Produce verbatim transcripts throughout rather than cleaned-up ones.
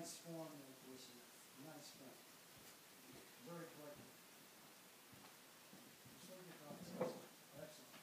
nice form there, Casey. Nice form. Very collected. So good thoughts. Excellent. Excellent.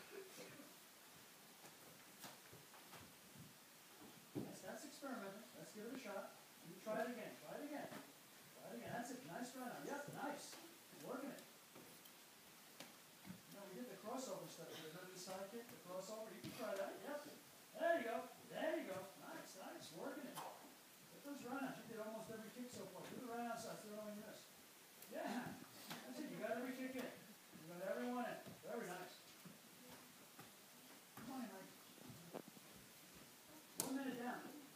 That's, that's experimental. Let's give it a shot. You try it again. Try it again. Try it again. That's it. Nice try now. Yep, nice. Working it. You know, we did the crossover stuff. Remember the side kick, the crossover? You can try that. Yep. There you go. There you go. Nice, nice. Working it. Get those runouts. You did almost every kick so far. Do the runouts. That's the only miss. Yeah. That's it. You got every kick in. You got everyone in. Very nice. Come on, Mike. One minute down.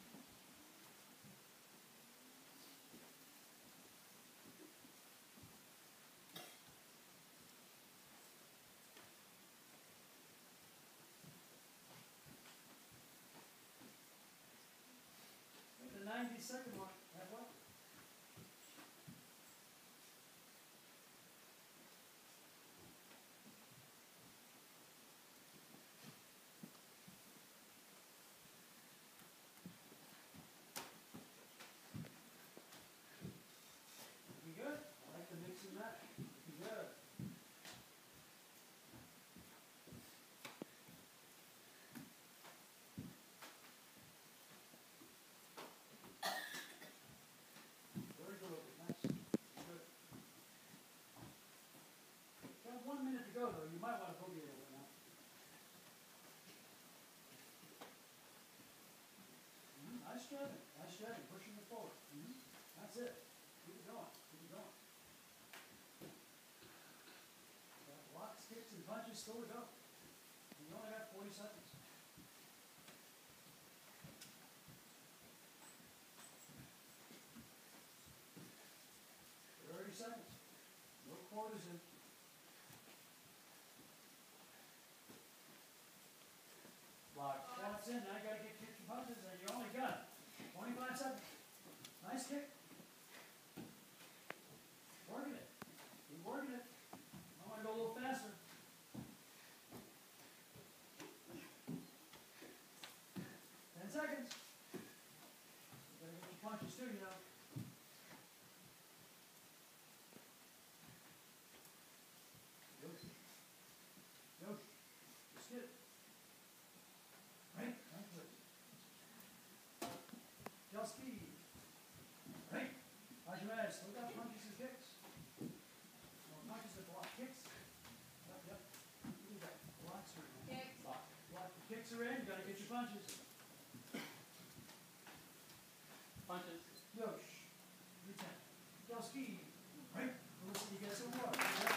The ninety second one. Have what? Looking good. I like the mix and match. Looking good. Very good. Nice. Good. You have one minute to go, though. You might want to boogie a little bit now. Mm-hmm. Nice stretching. Nice stretching. Pushing it forward. Mm-hmm. That's it. Keep it going. Keep it going. Got blocks, kicks, and punches still to go. You only got forty seconds. thirty seconds. No quarters in. Block. Shots in. Now you got to get kicks and punches, and you only got twenty-five seconds. Nice kick. Working it. Keep working it. I want to go a little faster. Ten seconds. You got to get your punches too, you know. Yoshi. Yoshi. Just get it. Right. Right foot. Just speed. Right. How's your ass? Look out punches and kicks. No, punches that block. Kicks. Yep, yep. Look at that. Blocks are in. Kicks. Block. Block. The kicks are in. You got to get your punches. Punches. Yosh. Return. Just speed. Right. Listen, you get some water.